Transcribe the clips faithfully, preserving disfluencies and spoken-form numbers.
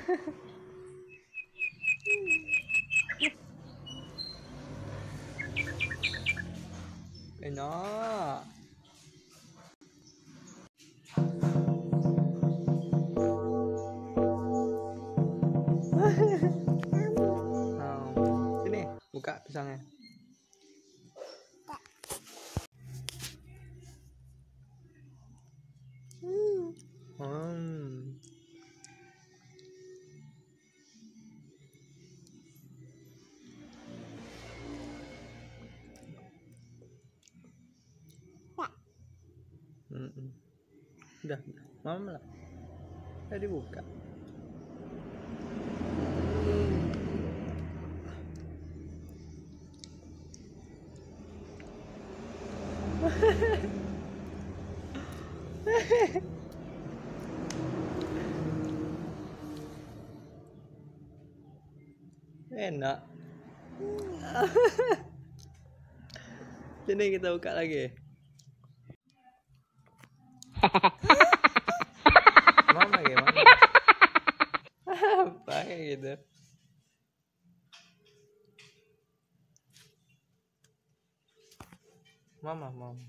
Enak. Nah, sini buka pisangnya. Hmm. Hmm. Hmm. Udah, udah. Mama lah. Udah dibuka. Enak. Sini kita buka lagi. Mama gimana? Apa kayak gitu? Mama, mama.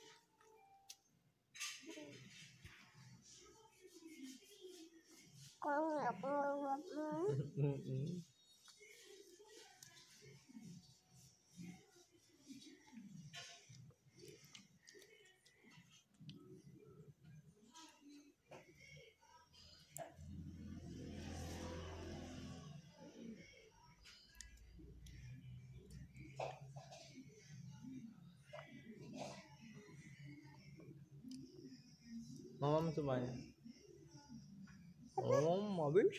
Mama masuk banyak. Oh, habis.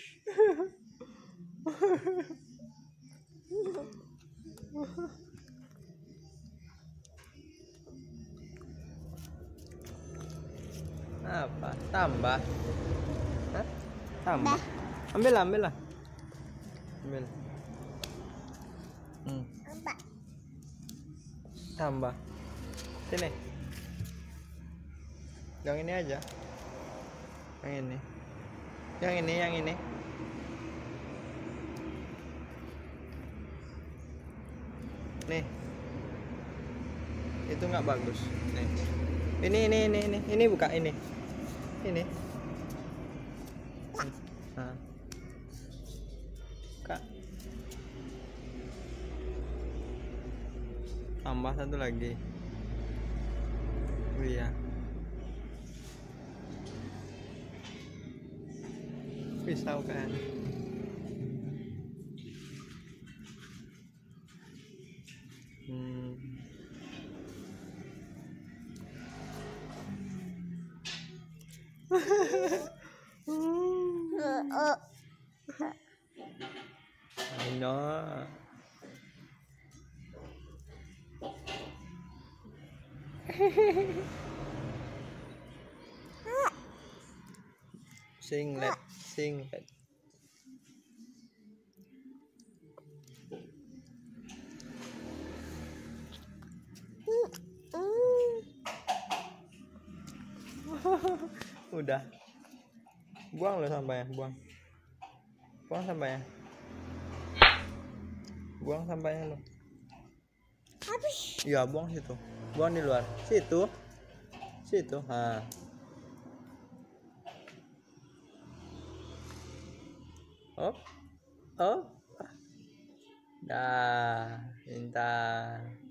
Apa? Tambah? Hah? Tambah? Ambil, ambil lah. Ambil. Hmm. Tambah. Sini. Yang ini aja. Yang ini. Yang ini, yang ini. Nih. Itu nggak bagus. Nih. Ini, ini, ini, ini. Ini buka ini. Ini. Nah. Buka. Tambah satu lagi. Oh iya. Pisau kan. Hmm. I know. Singlet, singlet. Udah. Buang lo sampahnya, buang. Buang sampahnya. Buang sampahnya lo. Habis. Iya, buang situ. Buang di luar. Situ. Situ. Ha. Oh. Oh. Dah, pintar.